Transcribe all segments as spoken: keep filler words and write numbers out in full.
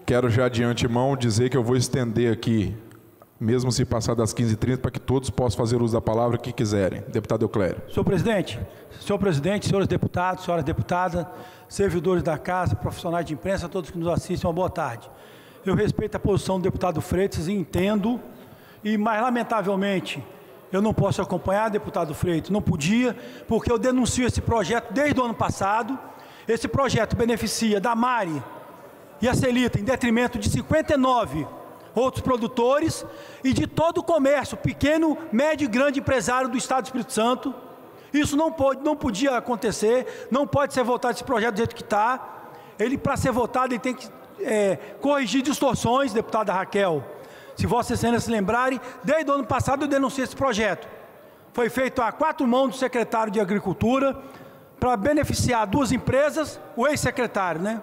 quero já de antemão dizer que eu vou estender aqui, mesmo se passar das quinze e trinta, para que todos possam fazer uso da palavra que quiserem. Deputado Euclério. Senhor presidente, senhor presidente, senhores deputados, senhoras deputadas, servidores da casa, profissionais de imprensa, todos que nos assistem, uma boa tarde. Eu respeito a posição do deputado Freitas e entendo, e mais lamentavelmente, eu não posso acompanhar, deputado Freitas, não podia, porque eu denuncio esse projeto desde o ano passado. Esse projeto beneficia da Mari e a Celita em detrimento de cinquenta e nove outros produtores e de todo o comércio, pequeno, médio e grande empresário do Estado do Espírito Santo. Isso não, pode, não podia acontecer, não pode ser votado esse projeto do jeito que está. Ele, para ser votado, ele tem que é, corrigir distorções, deputada Raquel. Se Vossa Excelência se lembrarem, desde o ano passado eu denunciei esse projeto. Foi feito a quatro mãos do secretário de Agricultura para beneficiar duas empresas, o ex-secretário, né?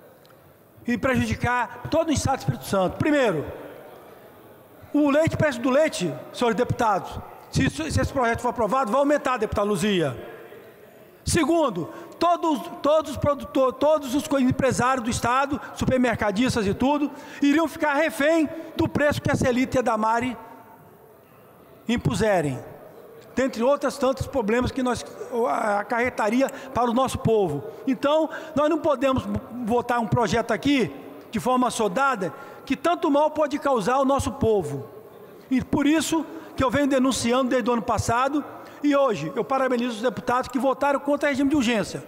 E prejudicar todo o Estado do Espírito Santo. Primeiro, o leite, o preço do leite, senhores deputados, se, isso, se esse projeto for aprovado, vai aumentar, deputada Luzia. Segundo, todos, todos os produtores, todos os empresários do Estado, supermercadistas e tudo, iriam ficar refém do preço que a Celita e a Damari impuserem. Dentre outros tantos problemas que nós acarretaria para o nosso povo. Então, nós não podemos votar um projeto aqui, de forma assodada, que tanto mal pode causar ao nosso povo. E por isso que eu venho denunciando desde o ano passado, e hoje eu parabenizo os deputados que votaram contra o regime de urgência.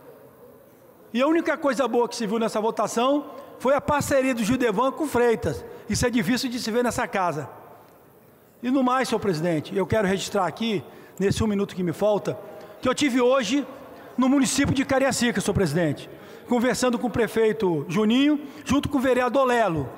E a única coisa boa que se viu nessa votação foi a parceria do Gildevan com o Freitas. Isso é difícil de se ver nessa casa. E no mais, senhor presidente, eu quero registrar aqui, nesse um minuto que me falta, que eu tive hoje no município de Cariacica, senhor presidente, conversando com o prefeito Juninho, junto com o vereador Lelo.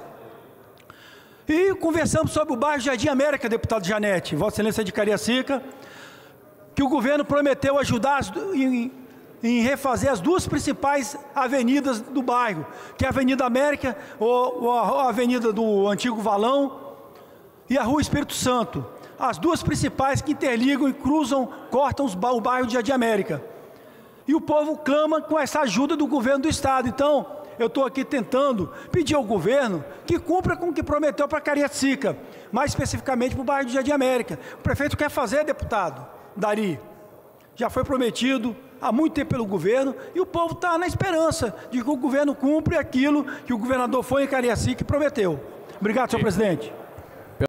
E conversamos sobre o bairro Jardim América, deputado Janete, Vossa Excelência de Cariacica, que o governo prometeu ajudar as, em, em refazer as duas principais avenidas do bairro, que é a Avenida América, ou, ou a avenida do Antigo Valão, e a Rua Espírito Santo, as duas principais que interligam e cruzam, cortam os, o bairro de Jardim América. E o povo clama com essa ajuda do governo do Estado. Então, eu estou aqui tentando pedir ao governo que cumpra com o que prometeu para Cariacica, mais especificamente para o bairro de Jardim América. O prefeito quer fazer, deputado Dari. Já foi prometido há muito tempo pelo governo e o povo está na esperança de que o governo cumpra aquilo que o governador foi em Cariacica e prometeu. Obrigado, senhor presidente.